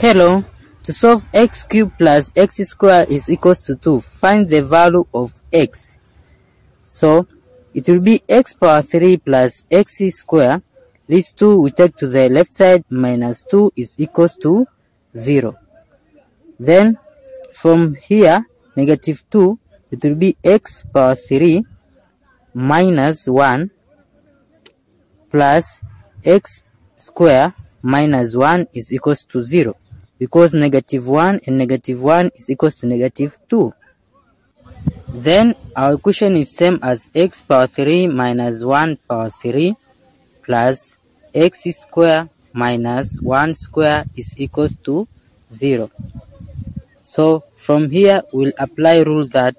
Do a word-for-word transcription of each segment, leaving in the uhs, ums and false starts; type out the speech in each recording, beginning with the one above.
Hello, to solve x cubed plus x squared is equals to two, find the value of x. So, it will be x power three plus x squared. These two we take to the left side, minus two is equals to zero. Then, from here, negative two, it will be x power three minus one plus x squared minus one is equals to zero, because negative one and negative one is equals to negative two. Then our equation is same as x power three minus one power three plus x squared minus one squared is equals to zero. So from here we'll apply rule that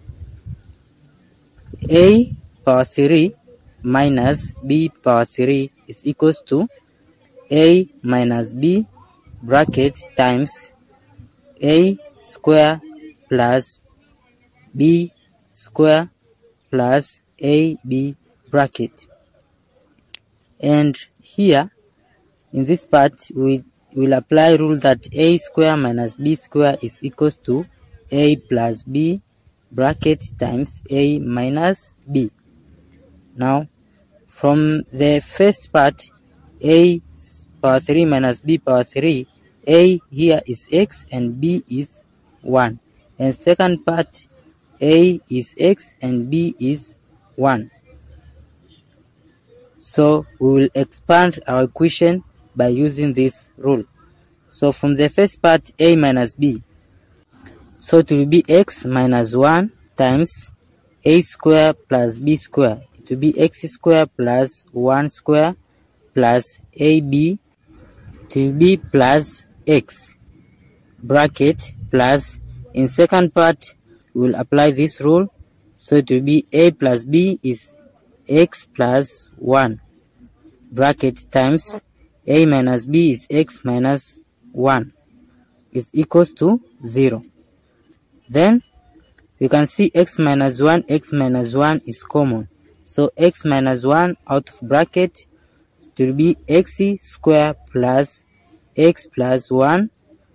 a power three minus b power three is equals to a minus b bracket times a square plus b square plus ab bracket. And here in this part we will apply rule that a square minus b square is equals to a plus b bracket times a minus b. Now from the first part, a power three minus b power three, a here is x and b is one, and second part, a is x and b is one. So we will expand our equation by using this rule. So from the first part, a minus b, so it will be x minus one times a square plus b square. It will be x square plus one square plus ab, it will be plus x bracket plus, in second part we will apply this rule, so it will be a plus b is x plus one bracket times a minus b is x minus one is equals to zero. Then you can see x minus one, x minus one is common, so x minus one out of bracket, it will be x square plus x plus one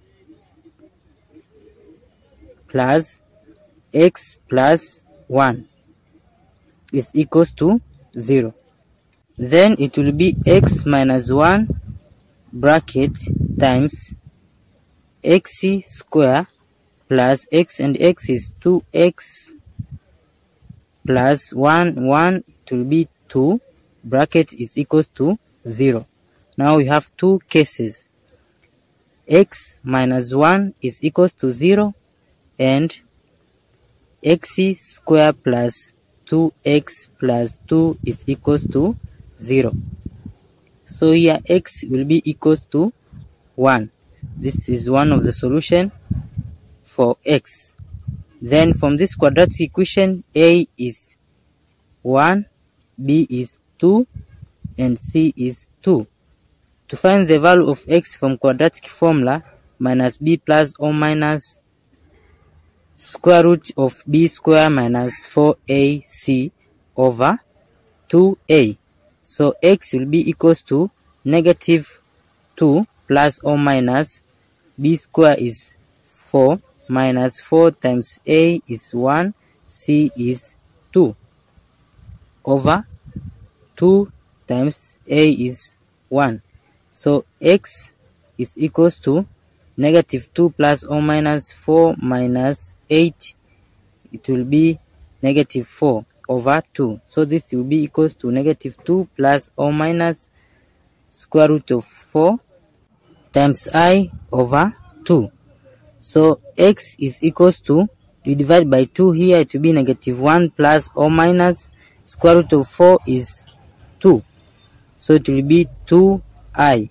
plus x plus one is equals to zero. Then it will be x minus one bracket times x square plus x and x is two x plus one, one, it will be two, bracket is equals to zero. Now we have two cases, x minus one is equals to zero and x square plus two x plus two is equals to zero. So here x will be equals to one. This is one of the solution for x. Then from this quadratic equation, a is one, b is two, and c is two. To find the value of x from quadratic formula, minus b plus or minus square root of b square minus four a c over two a. So x will be equals to negative two plus or minus b square is four minus four times a is one, c is two, over two times a is one. So x is equals to negative two plus or minus four minus eight, it will be negative four over two. So this will be equals to negative two plus or minus square root of four times I over two. So x is equals to, you divide by two here, it will be negative one plus or minus square root of four is two. So it will be two i.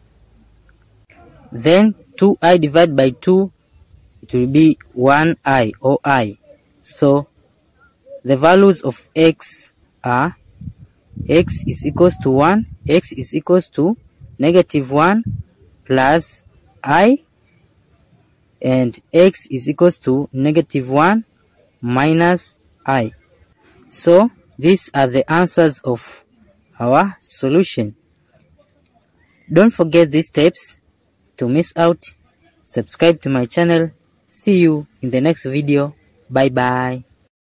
Then two i divided by two, it will be one i or I. So the values of x are, x is equals to one, x is equals to negative one plus I, and x is equals to negative one minus I. So these are the answers of our solution. Don't forget these steps to miss out subscribe to my channel. See you in the next video. Bye bye.